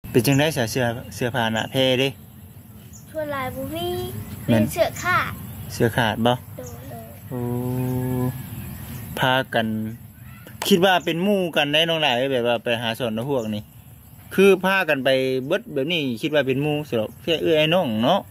เป็นจังได๋เสื้อผ้าหน้าแพเด้ส่วนลายบุมีเสื้อขาดเสื้อขาดบ่โอ้พากันคิดว่าเป็นหมู่กันได้น้องหลายแบบว่าไปหาสอนพวกนี้คือพากันไปเบิดแบบนี้คิดว่าเป็นหมู่สำหรับแค่ไอ้น้องเนาะ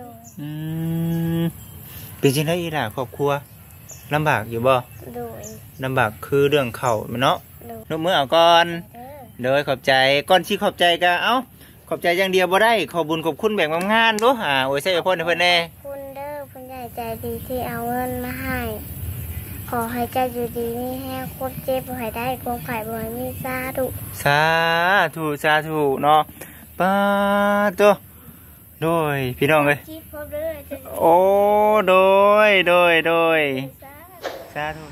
เป็นจังได๋อีหล่ะครอบครัวลำบากอยู่บ่ลำบากคือเรื่องข้าวเนาะนกมือเอาก่อนโดยขอบใจก่อนสิขอบใจก็เอ้าขอบใจอย่างเดียวบ่ได้ขอบุญขอบคุณแบ่งงานเนาะโอ้ยใส่พ่นให้เพิ่นแน่คุณเด้อเพิ่นใหญ่ใจดีที่เอาเงินมาให้ขอให้ใจอยู่ดีนี่แห้งคนเจ็บบ่ให้ได้คงไข่บ่ให้มีสาธุสาธุเนาะป้าตัวโดยพี่น้องเอ้ยโอ้โดยสาธุ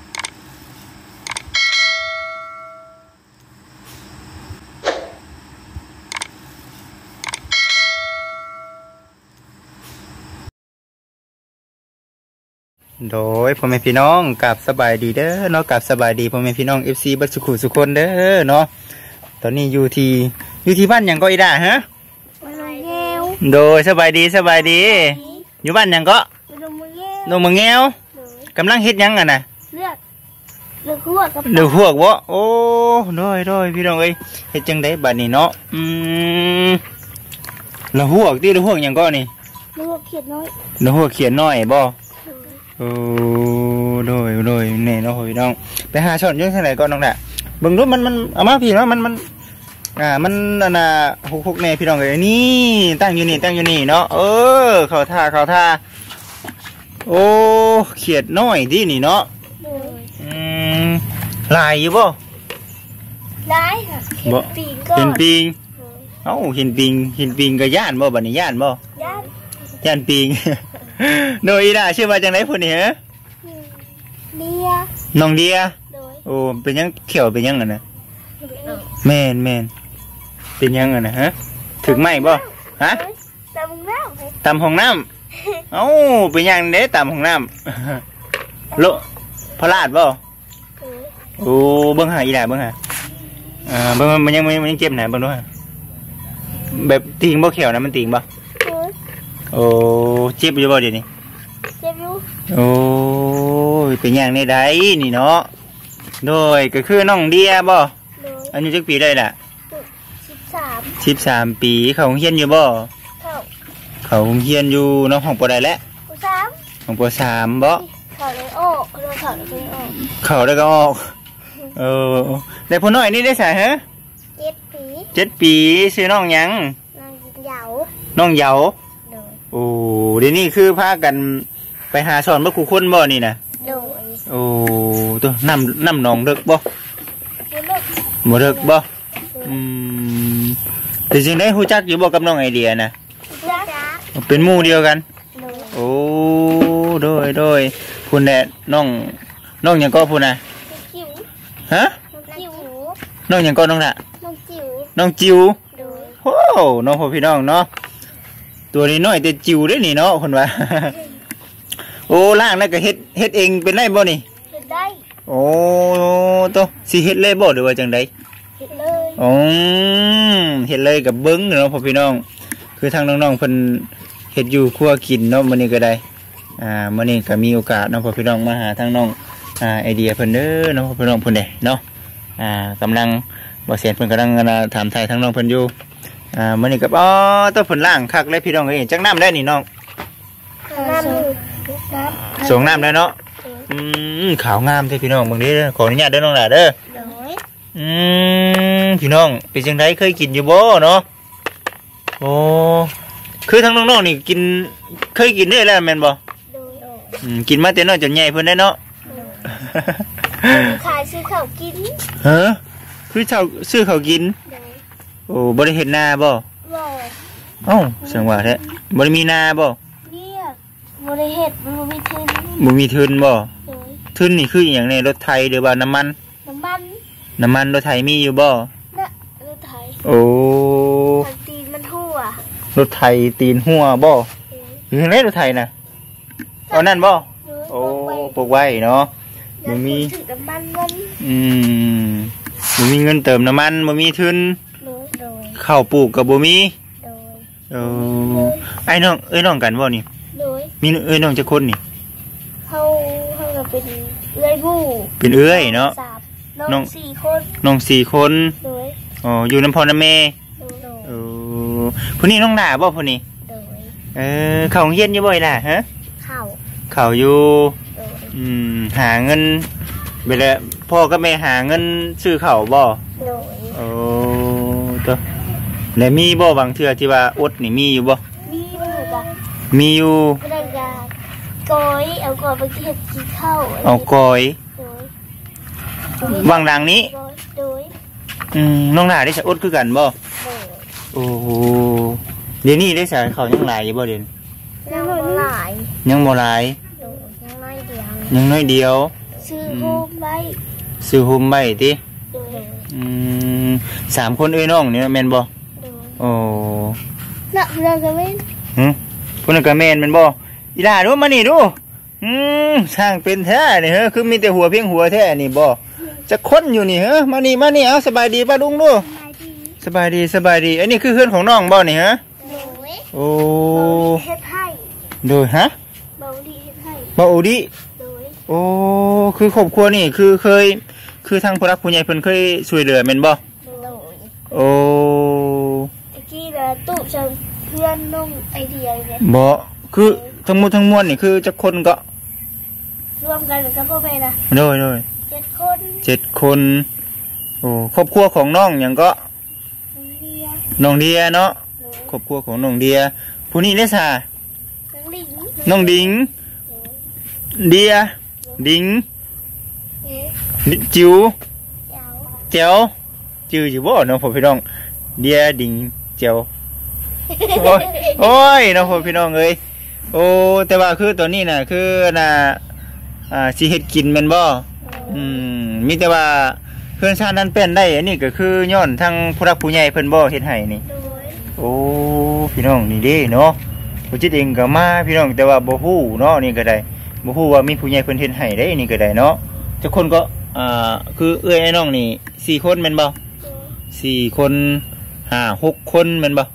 โดยพ่อแม่พี่น้องกับสบายดีเด้อเนาะกับสบายดีพ่อแม่พี่น้อง FC บัดสุขุสุคนเด้อเนาะตอนนี้อยู่ที่บ้านหยังก็อีด่าฮะโดยสบายดีอยู่บ้านหยังก็โนมแงวกำลังเฮ็ดหยังอ่ะน่ะเลือกหัวกับเลือกหัวบ่โอ้โดยพี่น้องเอ้ยเฮ็ดจังได๋บัดนี้เนาะละหัวติละหัวหยังก็นี่ละหัวเขียนน้อยบ่โอ้โดยแน่เนาะพี่น้องไปหาช้อนยังไงก่อนน้องน่ะเบิ่งดูมันเอามาพี่เนาะมันมันน่ะหกแน่พี่น้องเอ้ยนี่ตั้งอยู่นี่เนาะเข้าท่าโอ้เขียดน้อยดินี่เนาะลายอยู่บ่ลายค่ะเห็นปิงเอ้าเห็นปิงก็ย่านบ่บัดนี้ย่านบ่ย่านปิงโดยน่ะชื่อว่าจังได๋พุ่นนี่ฮะเดียน้องเดียโอ้เป็นยังเขียวเป็นยังอ่ะนะแม่นเป็นยังอ่ะนะฮะถึงไหมบ่ฮะตำห้องน้ำเอ้าเป็นยังเด้ตำห้องน้ำโลพลาดบ่โอ้เบิ่งหาอีหล่าเบิ่งหาเบิ่งมันยังเจ็บหน่เบิ่งดูฮะแบบติงบ่เขียวนะมันติงบ่โอ้เจ็บอยู่บ่เดี๋ยวนี้เจ็บอยู่โอ้เป็นอย่างในใดนี่เนาะโดยก็คือน้องเดียบ่อายุจักปีได้ล่ะ13ปีเขาโรงเรียนอยู่บ่เขาโรงเรียนอยู่น้องห้องปอใดแล้วห้องป.3บ่เขาเลยออกเขาได้ก็ออกได้ผู้น้อยนี่ได้ใส่ฮะ7 ปีชื่อน้องหยังน้องเหยาโอ้เดี๋ยวนี้คือพากันไปหาสอนบ่ครูคนบ่นี่นะโอ้ตัวน้ำหนองเลิกบ่บ่เลิกบ่แต่จริงได้ฮู้จักอยู่บ่กับน้องไอเดียนะเป็นหมู่เดียวกันโอ้โดยพุ่นแหละน้องหยังก็พุ่นน่ะฮะน้องหยังก็น้องน่ะน้องจิ๋วโอ้น้องพ่อพี่น้องเนาะตัวนี้น้อยแต่จิ๋วได้นี่เนาะคนว่าโอ้ล่างนั่นก็เฮ็ดเองเป็นได้บ่นี่เฮ็ดได้โอ้ตัวสิเฮ็ดเลยบ่หรือว่าจังได๋เฮ็ดเลยเฮ็ดเลยกับเบิ้งเนาะพ่อพี่น้องคือทางน้องๆเพิ่นเฮ็ดอยู่ครัวกินเนาะมื้อนี้ก็ได้มื้อนี้ก็มีโอกาสเนาะพ่อพี่น้องมาหาทางน้องไอเดียเพิ่นเด้อเนาะพ่อพี่น้องเพิ่นเด้เนาะกำลังบ่เสียนเพิ่นกำลังถามไทยทางน้องเพิ่นอยู่มื้อนี้ก็ตัวเพิ่นล้างคักเลยพี่น้องเอ้ยจักน้ำได้นี่น้องส่งน้ำได้เนาะขาวงามเด้พี่น้องเบิ่งดิขออนุญาตเด้อน้องหล่ะเด้อพี่น้องเป็นจังได๋เคยกินอยู่บ่เนาะโอ้คือทั้งน้องๆนี่กินเคยกินได้แล้วแม่นบ่กินมาแต่น้อยจนใหญ่เพิ่นได้เนาะขายซื้อข้าวกินฮะคือซื้อข้าวกินโอ้บ่ได้เฮ็ดนาบ่เอ้าจังว่าแท้บ่ได้มีนาบ่บ่ได้เฮ็ดบ่มีทุนบ่มีทุนบ่ทุนนี่คืออีหยังในรถไถหรือว่าน้ำมันรถไถมีอยู่บ่รถไถโอ้ตีนมันทั่วรถไถตีนหัวบ่อยู่ในรถไถน่ะเอานั่นบ่โอ้ปลูกไว้เนาะบ่มีน้ำมันบ่มีเงินเติมน้ำมันบ่มีทุนข้าวปลูกก็บ่มีโดยเออไอ้น้องน้องกันบ่นี่โดยมีน้องจักคนนี่เขาก็เป็นเอื้อยผู้เป็นเอื้อยเนาะสามน้อง4 คนน้อง4คนโดยอ๋ออยู่น้ำพ่อน้ำแม่โดยเออผู้นี้น้องหน้าบ่ผู้นี้โดยเข้าโรงเรียนอยู่บ่ล่ะฮะเข้าเข้าอยู่โดยหาเงินเวลาพ่อกับแม่หาเงินซื้อข้าวบ่โดยโอ้ตัวแล้วมีบ่บางเทื่อที่ว่าอดนี่มีอยู่บ่มีมือกันมีอยู่ไม่ได้ยาก้อยเอาก่อนไปเก็บกินข้าวเอาก้อยโดยวางหลังนี้โดยน้องหน้าได้สะอดคือกันบ่โดยโอ้โหเดี๋ยวนี้ได้สะเขายังหลายอยู่บ่เด่นยังบ่หลายยังบ่หลายโดยยังน้อยเดียวยังน้อยเดียวซื้อโฮมไว้ซื้อโฮมไว้ติโดย 3คนเอ้ยน้องนี่แม่นบ่โดยโอ้น่ะเราจะไม่คนนั้นก็แม่นแม่นบ่อีหล่าดูมานี่ดูสร้างเป็นแท้นี่เฮ้อคือมีแต่หัวเพียงหัวแท้นี่บ่จะค้นอยู่นี่เฮ้อมานี่เอาสบายดีป่ะลุงดูสบายดีสบายดีอันนี้คือเพื่อนของน้องบ่นี่ฮะโดยโอ้เฮ็ดให้โดยฮะเบาดีเฮ็ดให้บ่โอดิโดยโอ้คือครอบครัวนี่คือเคยคือทางผู้รักผู้ใหญ่เพิ่นเคยช่วยเหลือแม่นบ่โดยโอ้ตะกี้ละตู้จังเพื่อนนุ่งไอเดียเนี่ยบ่คือทั้งหมดทั้งมวลนี่คือจักคนก็รวมกันกับพ่อแม่นะโดย 7 คน 7 คนโอ้ครอบครัวของน้องหยังก็เดียน้องเดียเนาะโดยครอบครัวของน้องเดียผู้นี้ได้ซะน้องลิงน้องดิงเดียดิงเอ๊ะจิ๋วยาวเจียวจืออยู่บ่น้องพ่อพี่น้องเดียดิงเจียวโอ้ยน้องพ่อพี่น้องเอ้ยโอ้แต่ว่าคือตัวนี้น่ะคือน่ะสิเฮ็ดกินแม่นบ่มีแต่ว่าเพื่อนชาตินั้นเป็นได้อันนี้ก็คือย้อนทางผู้รักผู้ใหญ่เพิ่นบ่เฮ็ดให้นี่โดยโอ้พี่น้องนี่เด้เนาะผู้จิตเองก็มาพี่น้องแต่ว่าบ่ฮู้เนาะนี่ก็ได้บ่ฮู้ว่ามีผู้ใหญ่เพิ่นเฮ็ดให้ได้นี่ก็ได้เนาะจักคนก็คือเอ้ยไอ้น้องนี่4คนแม่นบ่โดย 4คน5 6คนแม่นบ่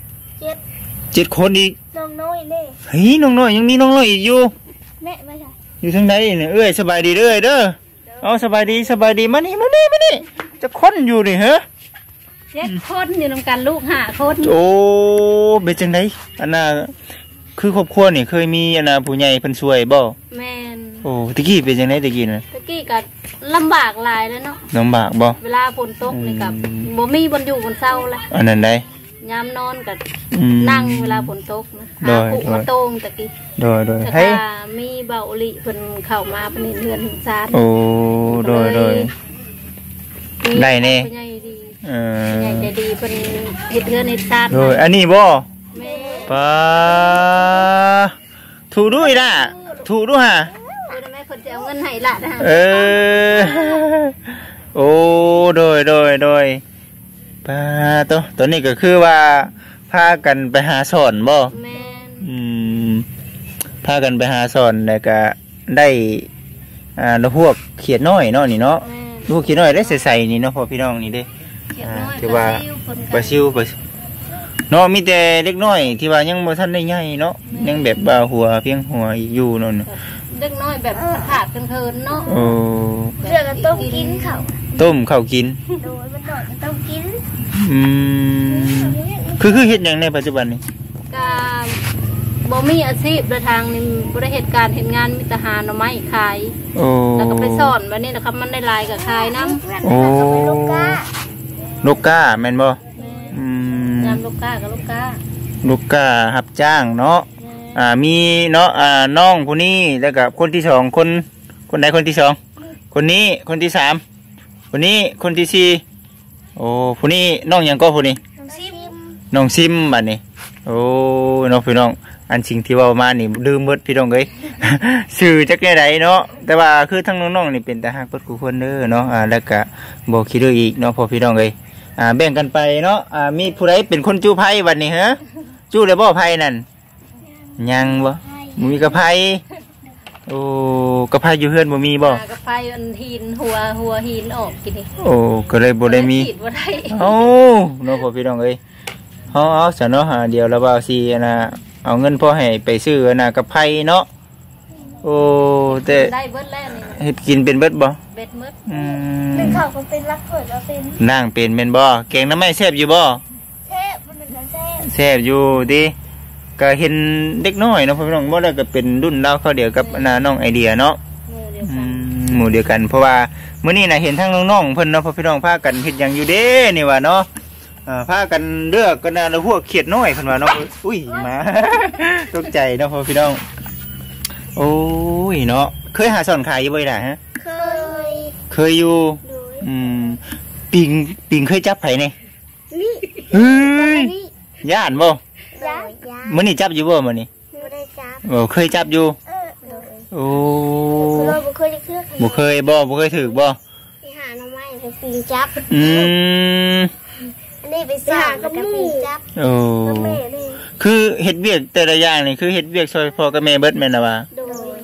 7 7คนอีกน้องน้อยเน่เฮ้ยน้องน้อยยังมีน้องน้อยอีกอยู่แม่ไม่ใช่อยู่ทางใดนี่เอ้ยสบายดีเด้อเด้อเอาสบายดีมานี่จะคนอยู่นี่ฮะ 7 คนอยู่นำกันลูก5 คนโอ้เป็นจังไดอันน่ะคือครอบครัวนี่เคยมีอันน่ะผู้ใหญ่เพิ่นช่วยบ่แม่นโอ้ตะกี้เป็นจังไดตะกี้น่ะตะกี้ก็ลำบากหลายแล้วเนาะลำบากบ่เวลาฝนตกนี่ก็บ่มีบนอยู่บนเซาเลยอันนั้นได้ยามนอนก็อืมนั่งเวลาฝนตกนะโดหาย ปุกมาโตงตะกี้โดยถ้าให้มีเบาหลีเพิ่นเข้ามาเพิ่นเห็นเฮือนเห็นซานโอ้โดย ได้แน่ผู้ใหญ่ดีเอผู้ใหญ่ใจดีเพิ่นเฮ็ดเฮือนเฮ็ดซานโดยอันนี้บ่แม่ปาถูกด้วยล่ะถูกด้วยฮะเพิ่นแม่เพิ่นจะเอาเงินให้ล่ะนะเออโอ้โดยปาตัวนี้ก็คือว่าพากันไปหาสอนบ่แม่นพากันไปหาสอนแล้วก็ได้พวกเขียดน้อยเนาะนี่เนาะแม่นพวกเขียดน้อยได้ใส่ๆนี่เนาะพ่อพี่น้องนี่เด้เขียนน้อยถือว่าเพิ่นปลาซิวเนาะมีแต่เล็กน้อยที่ว่ายังบ่ทันได้ใหญ่เนาะยังแบบว่าหัวเพียงหัวอยู่นั่นน่ะเด็กน้อยแบบขาดเทินๆเนาะโอ้เรื่องก็ต้มกินเขาต้มข้าวกินโดยมันหน่อยมันต้มกินอืมคือเฮ็ดหยังในปัจจุบันนี่ก็บ่มีอาชีพในทางนี้บ่ได้เหตุการณ์เห็นงานมีแต่หาหน่อไม้ขายโอ้แล้วก็ไปสอนวันนี้นะครับมันได้ลายกับขายน้ำเพื่อนเขาก็ไปลูกก้านกกาแม่นบ่อืมยามลูกก้ากับลูกก้าลูกการับจ้างเนาะมีเนาะน้องผู้นี้แล้วก็คนที่2คนใดคนที่2คนนี้คนที่3คนนี้คนที่4โอ้ผู้นี้น้องหยังก็ผู้นี้น้องซิมน้องซิมบัดนี้โอ้น้องพี่น้องอันสิ่งที่เว้ามานี่ลืมหมดพี่น้องเอ้ย ชื่อจักแนวใดเนาะแต่ว่าคือทั้งน้องๆนี่เป็นตาฮักเบิดทุกคนเด้อเนาะแล้วก็บ่คิดดูอีกเนาะพ่อพี่น้องเอ้ยแบ่งกันไปเนาะมีผู้ใดเป็นคนจู้ไผบัดนี้ฮะจู้แล้วบ่ไผนั่นยังบ่มีกระไผโอ้กระไพอยู่เฮือนบ่มีบ่กระไฟอันหินหัวหินออกกินนี่โอ้ก็เลยบ่ได้มีฉีดบ่ได้เอ้าเนาะพ่อพี่น้องเอ้ยเอาซะเนาะหาเดียวแล้วบ่าวสินะเอาเงินพ่อให้ไปซื้อนะกระไพเนาะโอ้แต่ได้เบิดแล้วนี่เฮ็ดกินเป็นเบิดบ่เบ็ดมืดเป็นข้าวก็เป็นรักเผิดแล้วเป็นนางเป็นแม่นบ่แกงน้ำไม้แซ่บอยู่บ่แซ่บมันเป็นแซ่บแซ่บอยู่ติก็เห็นเด็กน้อยเนาะพ่อพี่น้องบ่ได้ก็เป็นรุ่นราวเขาเดียวกับน้องไอเดียเนาะมือเดียวกันหมู่เดียวกันเพราะว่ามื้อนี้น่ะเห็นทั้งน้องๆเพิ่นเนาะพ่อพี่น้องพากันเฮ็ดหยังอยู่เด้นี่ว่าเนาะพากันเลือกกันนะแล้วพวกเขียดน้อยเพิ่นว่าเนาะอุ้ยหมา ตกใจเนาะพ่อพี่น้องโอ้ยเนาะเคยหาสอนขายอยู่บ่ล่ะฮะเคยเคยอยู่ดูปิงเคยจับไผนี่นี่เฮ้ยนี่ย่านบ่จ้ามื้อนี้จับอยู่บ่มื้อนี้ไม่ได้จับโอ้เคยจับอยู่ดูโอ้เราบ่เคยได้เครื่องบ่เคยบ่เคยถือบ่ไปหาหน่อไม้ไปปีนจับอืมอันนี้ไปสร้างกับปีนจับโอ้กับแม่นี่คือเฮ็ดเวียกแต่ละอย่างนี่คือเฮ็ดเวียกซอยพ่อกับแม่เบิดแม่นน่ะว่าโดย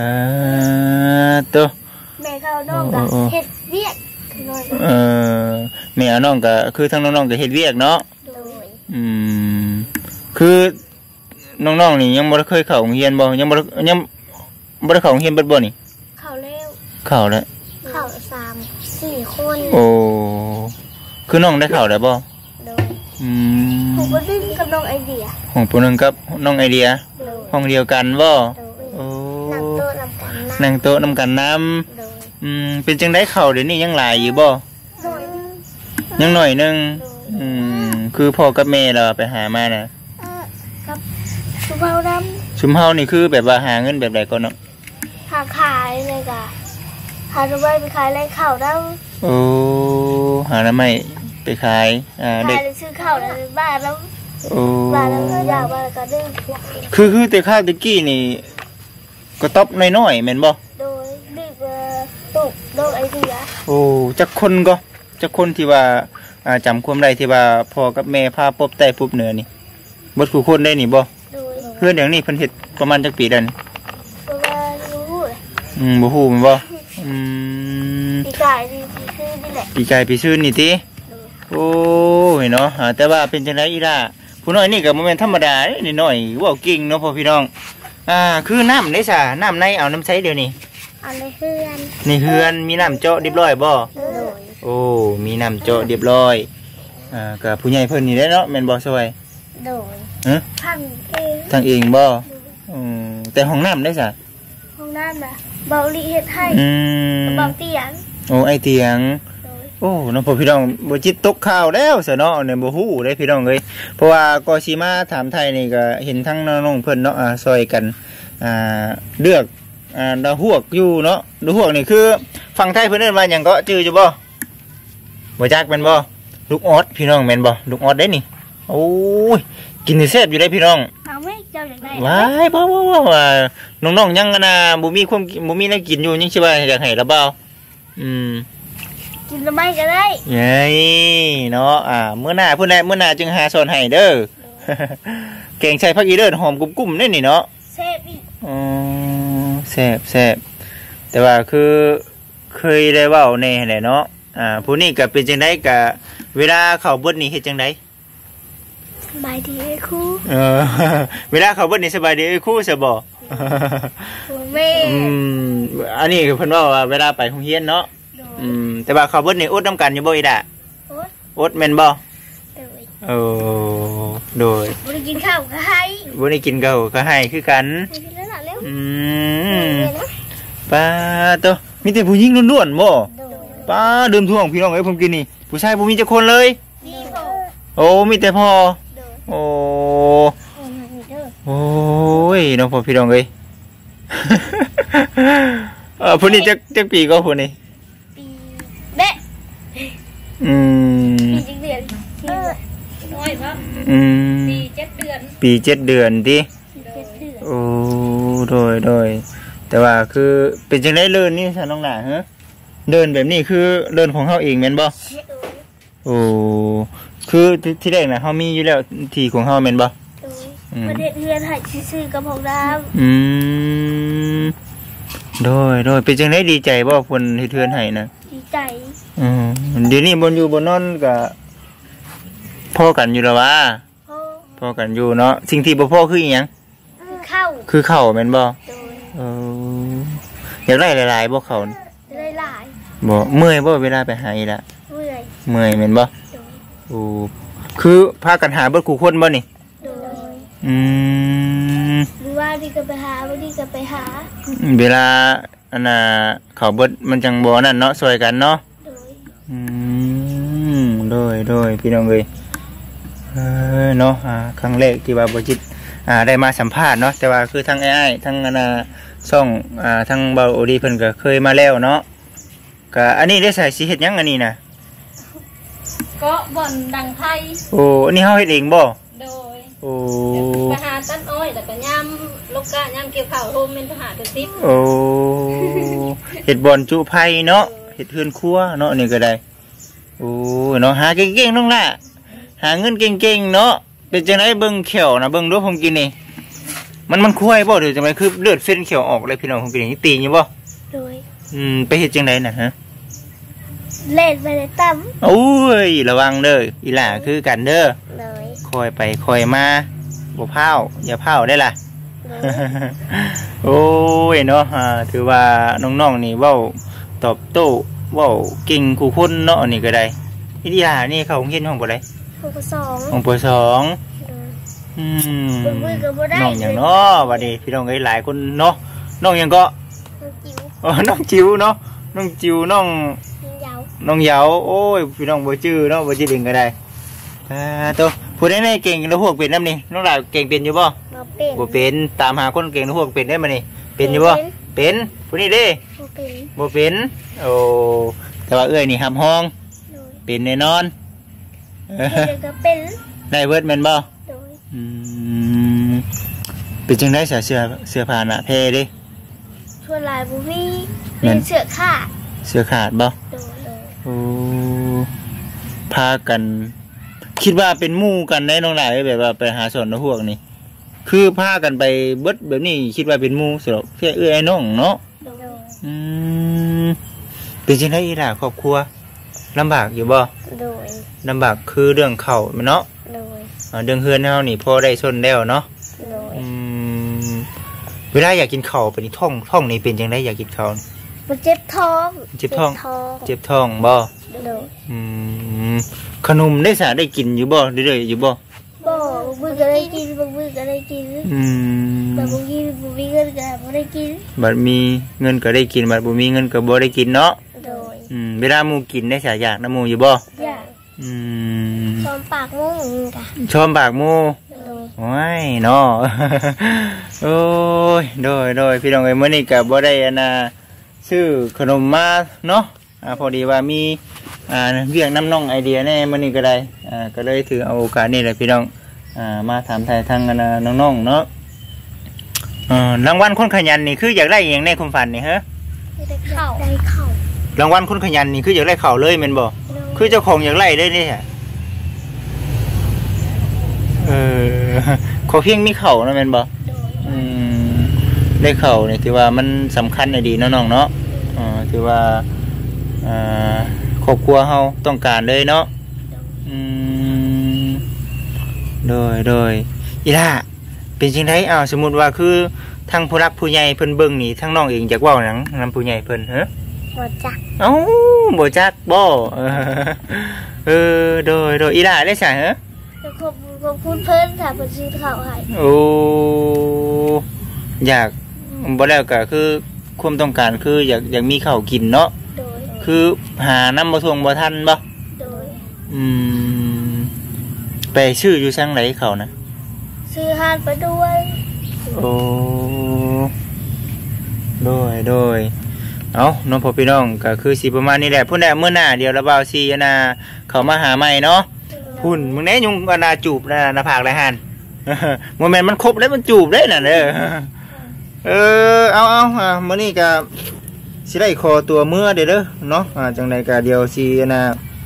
ตัวแม่เขาน้องกับเฮ็ดเวียกน้อยแม่น้องก็คือทั้งน้องๆก็เฮ็ดเวียกเนาะโดยคือน้องๆนี่ยังบ่ได้เคยเข้าโรงเรียนบ่ยังบ่ได้เข้าโรงเรียนเบิดบ่นี่เขาเร็วเข้าแล้วเขา3-4 คนโอ้คือน้องได้เข้าแล้วบ่โดยผมก็ดิ้นกับน้องไอเดียห้องผู้หนึงกับน้องไอเดียโดยห้องเดียวกันบ่โดยโอ้นั่งโต๊ะนำกันนะนั่งโต๊ะนำกันนำโดยเป็นจังได้เข้าเดี๋ยวนี้ยังหลายอยู่บ่โดยยังหน่อยนึงคือพ่อกับแม่เราไปหามานะกับสุภาพดชุมเฮานี่คือแบบว่าหาเงินแบบใดก่อนเนาะำหาขายเลยกะหาดูใบไปขายไรข่าวดโอ้หาแล้วไม่ไปขายำขาเด็กยเลยซื้อข่าวเลยบ้านแล้วโอ้บ้านแล้วอยากบ้านก็ดื้อคือแต่ข้าวตะกี้นี่ก็ตบน้อยๆแม่นบ่โดยดื้อตุกโดนไอเดียโอ้จักคนที่ว่าจำความได้ที่ว่าพ่อกับแม่พาปบใต้ปุ๊บเหนือนี่บ่ทุกคนได้นี่บ่โดยเพื่อนอย่างนี้เพิ่นเฮ็ดประมาณจักปีได้นี่เพราะว่ารู้บ่ฮู้แม่นบ่ปีกายดีคือนี่แหละปีกายปีซื่นนี่ติโอ้ยเนาะแต่ว่าเป็นจังไดอีล่ะผู้น้อยนี่ก็บ่แม่นธรรมดาเด้นี่น้อยเว้าเก่งเนาะพ่อพี่น้องคือน้ำได้ซะน้ำในเอาน้ำใช้เดี๋ยวนี้เอาเลยเพื่อนนี่เฮือนมีน้ำเจาะเรียบร้อยบ่โดยโอ้มีน้ำเจาะเรียบร้อยกับผู้ใหญ่เพิ่นนี่ได้เนาะแม่นบ่ซอยโดยฮะพังเองทางเองบ่แต่ห้องน้ำได้ซะห้องน้ำนะเบาลีเฮ็ดให้เบาเตียงโอ้ไอเตียงโดยโอ้น้องพ่อพี่น้องบ่จิตตกข่าวแล้วซะเนาะเนี่ยบ่ฮู้เด้พี่น้องเอ้ยเพราะว่าก็สิมาถามไทยนี่ก็เห็นทั้งน้องๆเพิ่นเนาะซอยกันเลือกดาวฮวกอยู่เนาะดาวฮวกนี่คือฝั่งไทยเพิ่นเอิ้นว่าหยังก็จื้ออยู่บ่บ่จักแม่นบ่ลูกออดพี่น้องแม่นบ่ลูกออดเด้นี่โอ้ยกินนี่แซ่บอยู่ได้พี่น้องเอาไหมเจ้าอยากได้ว้ายบ่ว่าน้องๆยังบ่มีความบ่มีแนวกินอยู่ยังสิว่าอยากให้ละเบ่ากินทำไมก็ได้เย้เนาะมื้อหน้าพุ่นแหละมื้อหน้าจึงหาสอนให้เด้อ แกงใส่ผักอีเด้อหอมกุ้มๆนี่นี่เนาะเซ่บอีกแซ่บแต่ว่าคือเคยได้เว้าแน่แหละเนาะผู้นี้ก็เป็นจังได๋ก็เวลาเข้าเบิดนี่เฮ็ดจังได๋สบายดีไอ้ครูเวลาเข้าเบิดนี่สบายดีเอ้ยครูซะบ่แม่อันนี้คือเพิ่นว่าเวลาไปโรงเรียนเนาะแต่ว่าเข้าเบิดนี่อดน้ำกันอยู่บ่อีด่าโอ๊ยอดแม่นบ่โดยโดยบ่ได้กินข้าวก็ให้บ่ได้กินข้าวก็ให้คือกันให้กินแล้วล่ะเร็วป้าตัวมีแต่ผู้หญิงล้วนๆบ่โดยป้าดื่มท่วงพี่น้องเอ้ยผมกินนี่ผู้ชายบ่มีจักคนเลยดีพ่อโอ้มีแต่พ่อโดยโอ้เด้อโอ้ยน้องพ่อพี่น้องเอ้ย ผู้นี้จักปีก็ผู้นี้ปีเด้อืมปีจังเดือนน้อยครับอืมปี7 เดือนปี7 เดือนติเดือนโอ้โดยแต่ว่าคือเป็นจังได๋เลินนี่ซะน้องหน่าฮะเดินแบบนี้คือเดินของเฮาเองแม่นบ่โอ้คือที่แรกน่ะเฮามีอยู่แล้วที่ของเฮาแม่นบ่ประเทศเฮือนให้ซื่อๆกับของน้อืมโดยเป็นจังได๋ดีใจบ่เพิ่นเฮ็ดเทือนให้นะดีใจเดี๋ยวนี้บนอยู่บนนอนก็พ่อกันอยู่แล้ววะพ่อพ่อกันอยู่เนาะสิ่งที่บ่พ่อคืออีหยังเข้าคือข้าวแม่นบ่โดยอยากได้หลายๆบ่ข้าวได้หลายบ่เมื่อยบ่เวลาไปหาอีละเมื่อยเมื่อยแม่นบ่โดยโอ้คือพากันหาเบิดคู่คนบ่นี่โดยหรือว่าดีก็ไปหาวันดีก็ไปหาเวลาอันน่ะเขาเบิดมันจังบ่นั่นเนาะช่วยกันเนาะโดยโดยพี่น้องเอ้ยเนาะครั้งแรกที่ว่าบ่จิตได้มาสัมภาษณ์เนาะแต่ว่าคือทั้งอ้ายทั้งอันน่ะช่องทั้งเบาโอดีเพิ่นก็เคยมาแล้วเนาะก็อันนี้ได้ใส่สิเฮ็ดหยังอันนี้น่ะก็บ่อนดังไทยโอ้อันนี้เฮาเฮ็ดเองบ่โดยโอ้ไปหาต้นอ้อยแล้วก็ย่ำลูกกะย่ำเกี่ยวข้าวโฮมเป็นทหารเป็นซิปโอ้เฮ็ดบ่อนจุไผเนาะเฮ็ดเฮือนครัวเนาะนี่ก็ได้โอ้เนาะหาเก่งๆน้องล่ะหาเงินเก่งๆเนาะเป็นจังได๋เบิ่งเขียวนะเบิ่งดูผมกินนี่มันคุ้ยบ่หรือจังได๋คือเลือดเส้นเขียวออกเลยพี่น้องผมกินนี่ตีอยู่บ่โดยไปเฮ็ดจังได๋น่ะฮะเล่นไปในตั้มโอ้ยระวังเด้ออีหล่าคือกันเด้อโดยคอยไปคอยมาบ่พาวอย่าพาวได้ล่ะโดยโอ้ยเนาะถือว่าน้องๆนี่เว้าตอบโต้เว้าเก่งคู่คนเนาะนี่ก็ได้อีหล่านี่เขาโรงเรียนห้องบ่ได้ผู้ปกครองห้องป .2 โดย เบิ่งมือก็บ่ได้น้องหยังเนาะบัดนี้พี่น้องเอ้ยหลายคนเนาะน้องหยังก็จิ๋วน้องจิ๋วเนาะน้องจิ๋วน้องยาวน้องเหยาโอ้ยพี่น้องบ่ชื่อเนาะบ่ชื่อดึงก็ได้ตัวผู้ใดเก่งแล้วพวกเป็นนำนี่น้องหลายเก่งเป็นอยู่บ่มาเป็นบ่เป็นตามหาคนเก่งแล้วพวกเป็นได้มานี่เป็นอยู่บ่เป็นผู้นี้เด้มาเป็นบ่เป็นโอ้แต่ว่าเอ้ยนี่หับห้องโดยเป็นแน่นอนเด็กก็เป็นได้เบิดแม่นบ่โดยเป็นจังได๋เสื้อผ้าหน้าแพรเด้ทั่วลายบุมีเป็นเสือขาดเสื้อขาดบ่โดยโอ้พากัน คิดว่าเป็นหมู่กันได้น้องหลายแบบว่าไปหาสอนพวกนี่คือพากันไปเบิดแบบนี้คิดว่าเป็นหมู่สำหรับแค่เอื้อยน้องเนาะโดยเป็นจังได๋อีหล่ะครอบครัวลำบากอยู่บ่โดยลำบากคือเรื่องข้าวแม่นเนาะโดยเรื่องเฮือนเฮานี่พอได้ชนแล้วเนาะโดยเวลาอยากกินข้าวไปนี่ท้องนี่เป็นจังได๋อยากกินข้าวมันเจ็บท้องเจ็บท้องบ่โดยขนมได้สาได้กินอยู่บ่เรื่อยๆอยู่บ่บ่มือก็ได้กินบางมือก็ได้กินแต่บางทีบ่มีเงินก็บ่ได้กินบัดมีเงินก็ได้กินบัดบ่มีเงินก็บ่ได้กินเนาะโดยเวลาหมู่กินได้สาอยากน้ำหมู่อยู่บ่อยาก ชอมปากงูกะชอมปากหมู่โดยโอ้ยเนาะ โอ้ยโดยพี่น้องเอ้ยมื้อนี้ก็บ่ได้อันน่ะซื้อขนมมาเนาะพอดีว่ามีเรียกน้ำน้องไอเดียแน่มื้อนี้ก็ได้ก็เลยถือเอาโอกาสนี้แหละพี่น้องมาถามไทยทางน้องๆเนาะรางวัลคนขยันนี่คืออยากได้อย่างในความฝันนี่ฮะได้เข้ารางวัลคนขยันนี่คืออยากได้เข่าเลยแม่นบ่คือเจ้าของอยากไล่ได้นี่ฮะขอเพียงมีเข่านะแม่นบ่ได้เข่านี่ถือว่ามันสำคัญดีเนาะน้องเนาะถือว่าครอบครัวเฮาต้องการเลยเนาะโดยอีล่ะเป็นจังได๋สมมุติว่าคือทางผู้รักผู้ใหญ่เพิ่นเบิ่งนี่ทางน้องเองอยากเว้าหยังนำผู้ใหญ่เพิ่นฮะบ่จักบ่จักบ่โดยอีล่ะได้ซะฮะขอบคุณเพิ่นค่ะเพิ่นซื้อข้าวให้โอ้อยากบ่แล้วก็คือความต้องการคืออยากมีข้าวกินเนาะโดยคือหาน้ำบ่ทวงบ่ทันบ่โดยไปชื่ออยู่ซังไหนเขานะซื้อหานไปด้วยโอ้โดยเอาน้องพ่อพี่น้องก็คือสิประมาณนี้แหละพุ่นแหละเมื่อหน้าเดี๋ยวระบาวซีนะเขามาหาใหม่เนาะพุ่นมึงแน่ยุงก็นาจูบนะผากเลยฮันโมเมนต์มันครบแล้วมันจูบได้น่ะเด้อเอามื้อนี้ก็สิได้คอตัวเมื่อเด้อเนาะจังไดก็เดี๋ยวสินะ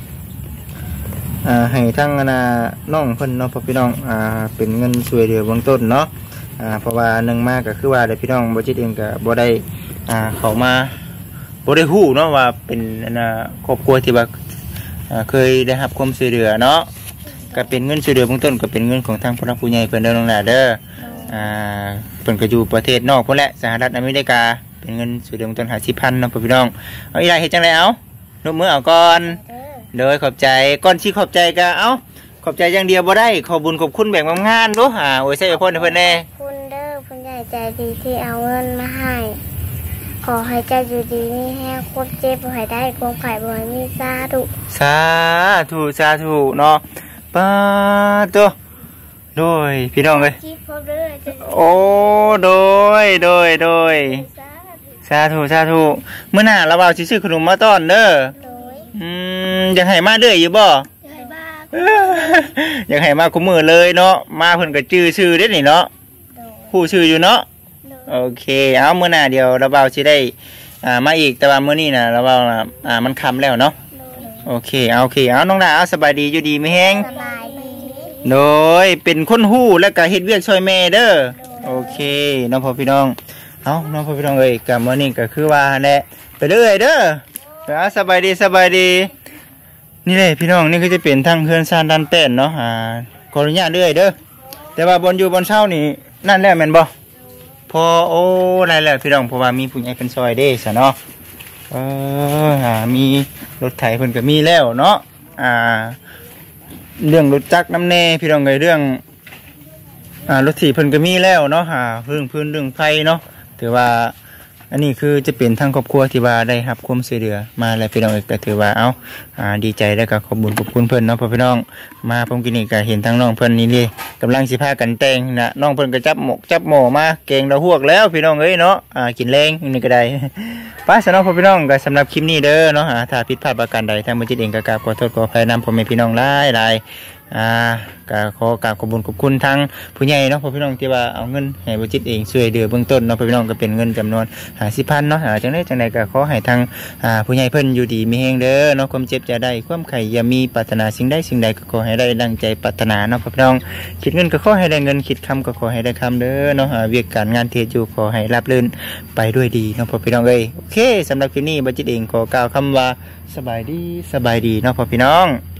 ให้ทั้งน้องเพิ่นเนาะพ่อพี่น้องเป็นเงินช่วยเหลือเบื้องต้นเนาะเพราะว่านึงมากก็คือว่าได้พี่น้องบ่จิตเองก็บ่ได้เขามาบ่ได้ฮู้เนาะว่าเป็นครอบครัวที่ว่าเคยได้รับความช่วยเหลือเนาะก็เป็นเงินช่วยเหลือเบื้องต้นก็เป็นเงินของทางผู้หลักผู้ใหญ่เพิ่นเด้อน้องหลาเด้อเพิ่นก็อยู่ประเทศนอกพุ่นแหละสหรัฐอเมริกาเป็นเงินช่วยเหลือเบื้องต้น50,000เนาะพี่น้องเอาอีหลายเฮ็ดจังไดเอายกมือเอาก่อนโดยขอบใจก่อนสิขอบใจก็เอาขอบใจอย่างเดียวบ่ได้ขอบุญขอบคุณแบ่งงานเด้อโอ้ยใส่พ่นให้เพิ่นแน่คุณเด้อคุณใหญ่ใจดีที่เอาเงินมาให้ขอให้เจ้าอยู่ดีนี่แห้งคนเจ็บบ่ให้ได้ความไข่บ่ให้มีสาธุสาธุสาธุเนาะปาตัวโดยพี่น้องเลยโอ้โดยสาธุเมื่อหน้าเราเอาสิซื้อขนมมาต้อนเด้ออยากให้มาเด้ออยู่บ่อยากให้มาคุมมือเลยเนาะมาเพิ่นก็จื้อชื่อเด้นี่เนาะผู้ชื่ออยู่เนาะโอเคเอาเมื่อหน้าเดียวเราเอาสิได้มาอีกแต่ว่าเมื่อนี้นะเราเอามันค่ำแล้วเนาะโอเคเอาน้องดาสบายดีอยู่ดีไม่แห้งโดยเป็นคนหู้แล้วก็เฮ็ดเวียกช่วยแม่เด้อโอเคน้องพ่อพี่น้องน้องพ่อพี่น้องเอ้ยกับมื้อนี้ก็คือว่าแหละไปเรื่อยเด้อสบายดีนี่เลยพี่น้องนี่ก็จะเป็นทางเฮือนซานดันแป้นเนาะขออนุญาตเรื่อยเด้อแต่ว่าบนอยู่บนเช้านี่นั่นแหละแม่นบ่พอโอ้ได้แล้วพี่น้องเพราะว่ามีผู้ใหญ่เป็นซอยเด้ซะเนาะมีรถไถเพิ่นก็มีแล้วเนาะเรื่องรถจักรน้ำเนพี่น้องเรื่องรถถีบเพิ่นก็มีแล้วเนาะเรื่องไฟเนาะถือว่าอันนี้คือจะเป็นทางครอบครัวที่ว่าได้รับความช่วยเหลือมาแล้วพี่น้องก็ถือว่าดีใจแล้วก็ขอบคุณเพิ่นเนาะพี่น้องมาผมกินนี่ก็เห็นทางน้องเพิ่นนี่เลยกำลังสิพากันแต่งนะน้องเพิ่นก็จับหม้อมาแกงดาวหวกแล้วพี่น้องเอ้ยเนาะกินแรงนี่ก็ได้ป้าสนองพี่น้องก็สำหรับคลิปนี้เด้อเนาะถ้าผิดพลาดประการใดทางมือจิตเองก็กราบขอโทษขออภัยนำพ่อแม่พี่น้องหลายก็ขอกราบขอบคุณทางผู้ใหญ่เนาะพ่อพี่น้องที่ว่าเอาเงินให้มือจิตเองช่วยเหลือเบื้องต้นเนาะพ่อพี่น้องก็เป็นเงินจำนวน50,000เนาะจังใดก็ขอให้ทางผู้ใหญ่เพิ่นอยู่ดีมีแฮงเด้อเนาะความเจ็บจะได้ความไข่อย่ามีปรารถนาสิ่งใดก็ขอให้ได้ดังใจปรารถนาเนาะพ่อพี่น้องคิดเงินก็ขอให้ได้เงินคิดคำก็ขอให้ได้คำเด้อเนาะเวียกการงานเทศอยู่ขอให้ราบรื่นไปด้วยดีเนาะพ่อพี่น้องเอ้ยโอเคสำหรับคลิปนี้มือจิตเองขอกล่าวคำว่าสบายดีเนาะพ่อพี่น้อง